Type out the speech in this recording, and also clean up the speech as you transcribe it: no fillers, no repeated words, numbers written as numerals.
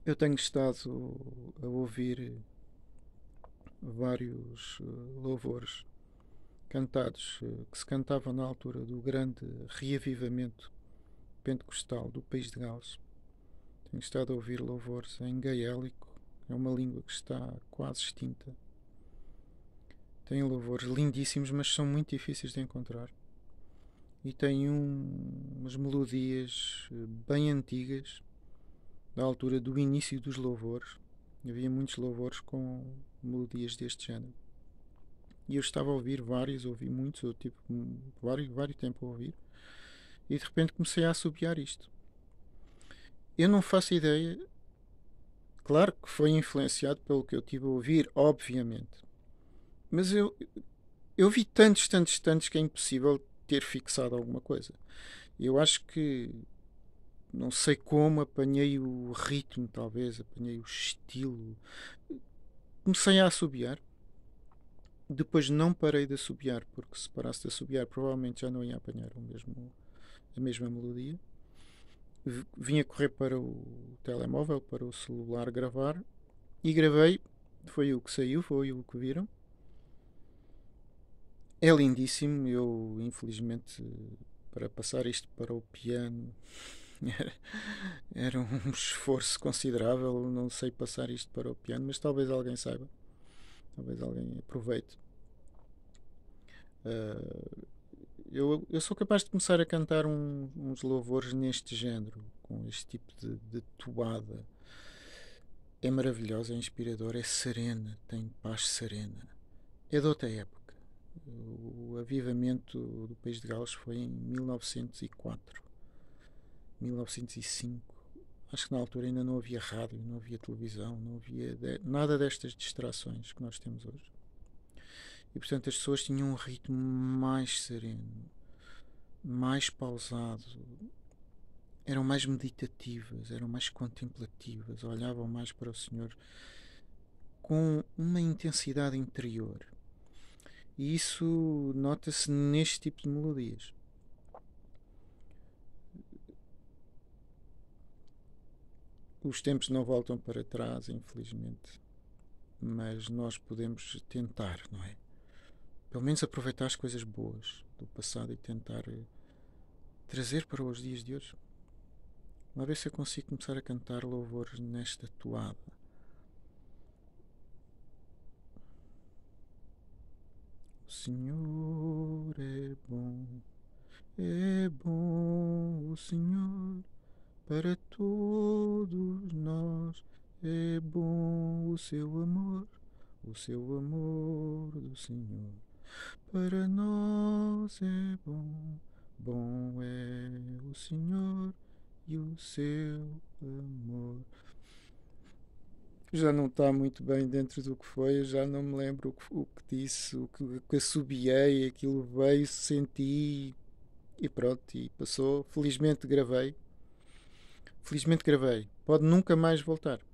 Eu tenho estado a ouvir vários louvores cantados que se cantavam na altura do grande reavivamento pentecostal do país de Gales. Tenho estado a ouvir louvores em gaélico, é uma língua que está quase extinta. Tem louvores lindíssimos, mas são muito difíceis de encontrar. E tem umas melodias bem antigas, da altura do início dos louvores. Havia muitos louvores com melodias deste género. E eu estava a ouvir vários, ouvi muitos, eu tive vários tempo a ouvir. E de repente comecei a assobiar isto. Eu não faço ideia. Claro que foi influenciado pelo que eu tive a ouvir, obviamente. Mas eu vi tantos que é impossível ter fixado alguma coisa. Eu acho que, não sei como, apanhei o ritmo, talvez, apanhei o estilo. Comecei a assobiar. Depois não parei de assobiar, porque se parasse de assobiar, provavelmente já não ia apanhar a mesma melodia. Vim a correr para o telemóvel, para o celular gravar e gravei. Foi o que saiu, foi o que viram. É lindíssimo. Eu, infelizmente, para passar isto para o piano era um esforço considerável. Não sei passar isto para o piano, mas talvez alguém saiba. Talvez alguém aproveite. Uh, eu sou capaz de começar a cantar uns louvores neste género, com este tipo de toada. É maravilhosa, é inspiradora, é serena, tem paz serena. É de outra época. O avivamento do País de Gales foi em 1904, 1905. Acho que na altura ainda não havia rádio, não havia televisão, não havia nada destas distrações que nós temos hoje. E portanto as pessoas tinham um ritmo mais sereno, mais pausado, eram mais meditativas, eram mais contemplativas, olhavam mais para o Senhor com uma intensidade interior. E isso nota-se neste tipo de melodias. Os tempos não voltam para trás, infelizmente, mas nós podemos tentar, não é? Pelo menos aproveitar as coisas boas do passado e tentar trazer para os dias de hoje. Uma vez se eu consigo começar a cantar louvores nesta toada. O Senhor é bom o Senhor para todos nós. É bom o seu amor do Senhor. Para nós é bom, bom é o Senhor e o seu amor. Já não está muito bem dentro do que foi, eu já não me lembro o que disse, o que assobiei, aquilo veio, senti e pronto, e passou. Felizmente gravei. Felizmente gravei. Pode nunca mais voltar.